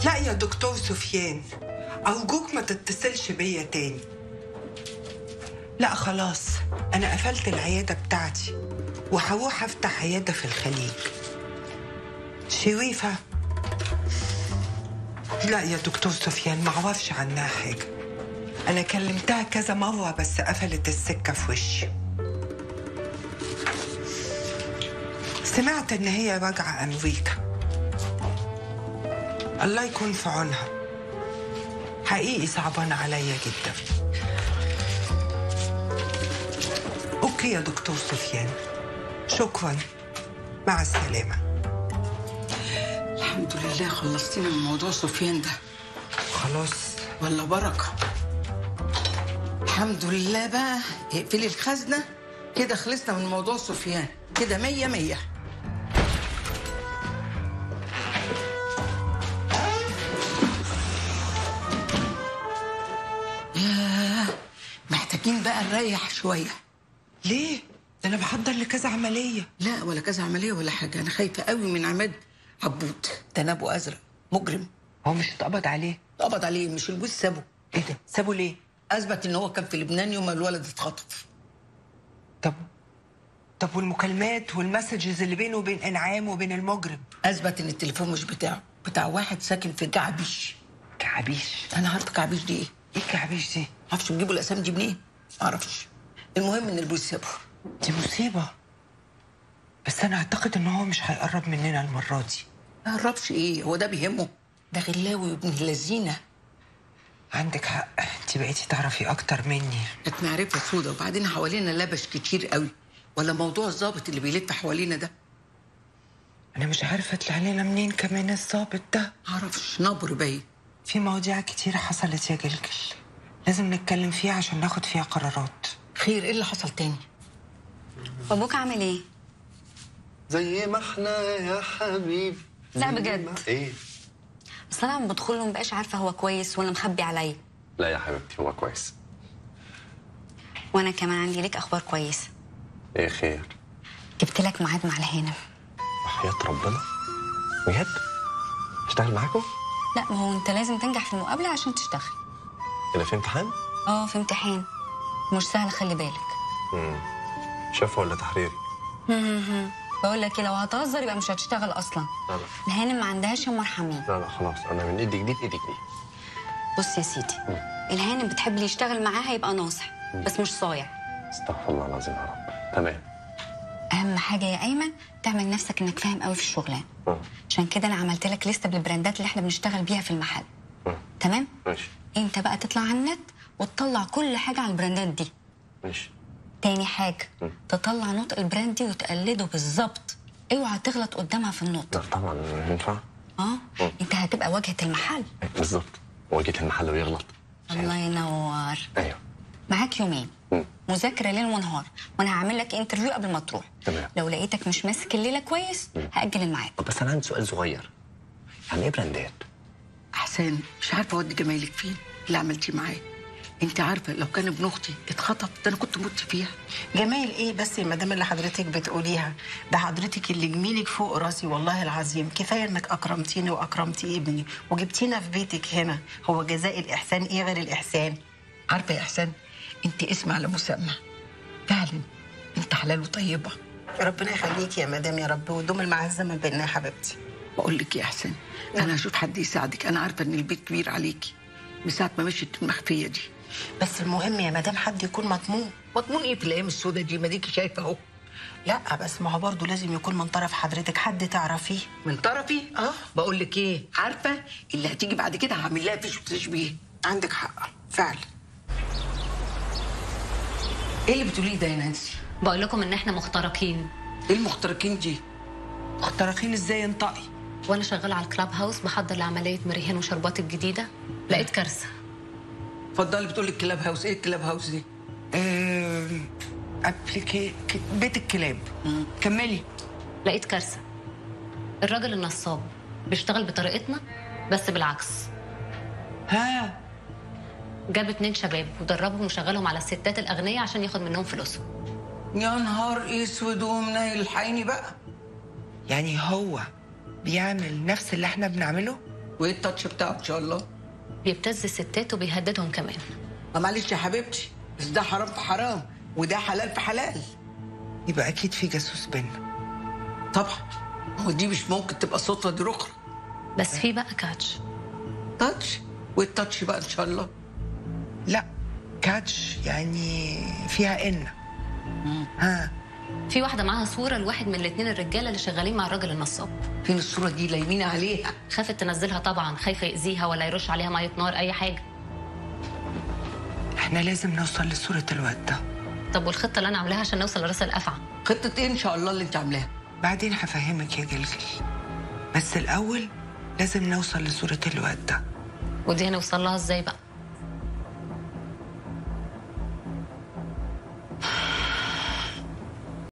لا يا دكتور سفيان، أرجوك ما تتصلش بيا تاني. لا خلاص، أنا قفلت العيادة بتاعتي وهروح أفتح عيادة في الخليج. شريفة، لا يا دكتور سفيان، ما أعرفش عنها حاجة. أنا كلمتها كذا مرة بس قفلت السكة في وشي. سمعت إن هي راجعة أمريكا. الله يكون في عونها، حقيقي صعبان عليا جدا. اوكي يا دكتور سفيان، شكرا، مع السلامة. الحمد لله خلصتينا من موضوع سفيان ده. خلاص ولا بركة. الحمد لله بقى، اقفلي الخزنة كده، خلصنا من موضوع سفيان كده 100. محتاجين بقى نريح شوية. ليه؟ ده أنا بحضر لكذا عملية. لا ولا كذا عملية ولا حاجة، أنا خايفة قوي من عماد عبود ده، نابو أزرق مجرم. هو مش اتقبض عليه؟ اتقبض عليه، مش الجوز سابه. ايه ده؟ سابه ليه؟ أثبت إن هو كان في لبنان يوم ما الولد اتخطف. طب والمكالمات والمسجز اللي بينه وبين إنعام وبين المجرم؟ أثبت إن التليفون مش بتاعه، بتاع واحد ساكن في كعبيش. كعبيش؟ أنا عارفة كعبيش دي إيه؟ إيه كعبيش دي؟ معرفش بيجيبوا الأسامي دي منين؟ معرفش. المهم إن البوليس سابه. دي مصيبة، بس أنا أعتقد إن هو مش هيقرب مننا المرة دي. ما قربش إيه؟ هو ده بيهمه؟ ده غلاوي وابن اللذينة. عندك حق، انت بقيتي تعرفي اكتر مني. كانت معرفه سودا، وبعدين حوالينا لبش كتير قوي. ولا موضوع الضابط اللي بيلف حوالينا ده. انا مش عارفه اطلع لنا منين كمان الضابط ده. معرفش، نبر باين. في مواضيع كتيره حصلت يا جلجل، لازم نتكلم فيها عشان ناخد فيها قرارات. خير، ايه اللي حصل تاني؟ ابوك عامل ايه؟ زي ما احنا يا حبيبي. لا بجد. ايه؟ اصل انا لما بدخل له مبقاش عارفه هو كويس ولا مخبي عليا. لا يا حبيبتي، هو كويس. وانا كمان عندي ليك اخبار كويسه. ايه خير؟ جبت لك ميعاد مع الهانم. وحياة ربنا؟ بجد؟ اشتغل معاكم؟ لا، ما هو انت لازم تنجح في المقابله عشان تشتغل. انا في امتحان؟ في امتحان، مش سهل، خلي بالك. شفا ولا تحريري؟ بقول لك ايه، لو هتهزر يبقى مش هتشتغل اصلا. لا الهانم ما عندهاش يا مرحمين. لا خلاص، انا من ايدك دي لايدك دي. بص يا سيدي، الهانم بتحب اللي يشتغل معاها يبقى ناصح بس مش صايع. استغفر الله العظيم يا رب. تمام. اهم حاجه يا ايمن تعمل نفسك انك فاهم قوي في الشغلانه. عشان كده انا عملت لك لسته بالبراندات اللي احنا بنشتغل بيها في المحل. تمام؟ ماشي. انت بقى تطلع على النت وتطلع كل حاجه على البراندات دي. ماشي. تاني حاجه تطلع نطق البراند دي وتقلده بالظبط، اوعى تغلط قدامها في النطق. لا طبعا ينفع. انت هتبقى واجهه المحل. بالظبط، واجهة المحل ويغلط. الله ينور. ايوه. معاك يومين مذاكره ليل ونهار، وانا هعمل لك انترفيو قبل ما تروح. تمام. لو لقيتك مش ماسك الليله كويس هاجل الميعاد. بس انا عندي سؤال صغير، يعني ايه براندات؟ احسان، مش عارفه اودي جمايلك فين اللي عملتيه معايا. انت عارفه لو كان ابن اختي اتخطف ده انا كنت مت فيها. جمال ايه بس يا مدام اللي حضرتك بتقوليها؟ ده حضرتك اللي جميلك فوق راسي والله العظيم. كفايه انك اكرمتيني واكرمتي ابني وجبتينا في بيتك هنا. هو جزاء الاحسان ايه غير الاحسان؟ عارفه يا احسان، انت اسم على مسمى فعلا، انت حلال وطيبه. ربنا يخليكي يا مدام يا رب، ودوم المعزه ما بيننا يا حبيبتي. بقول لك يا احسان، انا هشوف حد يساعدك. انا عارفه ان البيت كبير عليكي من ساعه ما مشيت المخفيه دي. بس المهم يا مدام حد يكون مضمون. مضمون ايه في الايام السوداء دي؟ ما ديكي شايفه اهو. لا بس ما هو برضه لازم يكون من طرف حضرتك حد تعرفيه. من طرفي؟ بقول لك ايه، عارفه اللي هتيجي بعد كده هعمل لها فيش وتشبيه. عندك حق فعلا. ايه اللي بتقوليه ده يا نانسي؟ بقول لكم ان احنا مخترقين. ايه المخترقين دي؟ مخترقين ازاي؟ انطقي. وانا شغاله على الكلاب هاوس بحضر لعمليه مريهان وشربات الجديده، لقيت كارثه. اتفضلي. بتقولي الكلاب هاوس، ايه الكلاب هاوس دي؟ بيت الكلاب. كملي. لقيت كارثه، الراجل النصاب بيشتغل بطريقتنا بس بالعكس. جاب 2 شباب ودربهم وشغلهم على الستات الاغنياء عشان ياخد منهم فلوسهم. يا نهار اسود ومنيل، الحقيني بقى. يعني هو بيعمل نفس اللي احنا بنعمله؟ وايه التاتش بتاعه ان شاء الله؟ بيبتز الستات وبيهددهم كمان. ما معلش يا حبيبتي، بس ده حرام في حرام وده حلال في حلال. يبقى اكيد في جاسوس بينا. طبعا، هو دي مش ممكن تبقى صدفه، دي رخرة. بس في بقى كاتش. تاتش؟ وايه التاتش بقى ان شاء الله؟ لا، كاتش يعني فيها ان. ها، في واحده معاها صوره لواحد من الاثنين الرجاله اللي شغالين مع الراجل النصاب. فين الصوره دي؟ لايمين عليها. خافت تنزلها طبعا، خايفه يأذيها ولا يرش عليها ميه نار اي حاجه. احنا لازم نوصل لصورة الواد ده. طب والخطه اللي انا عاملاها عشان نوصل لراس القفعه؟ خطه ايه ان شاء الله اللي انت عاملاها؟ بعدين هفهمك يا جلجل، بس الأول لازم نوصل لصورة الواد ده. ودي هنوصل لها ازاي بقى؟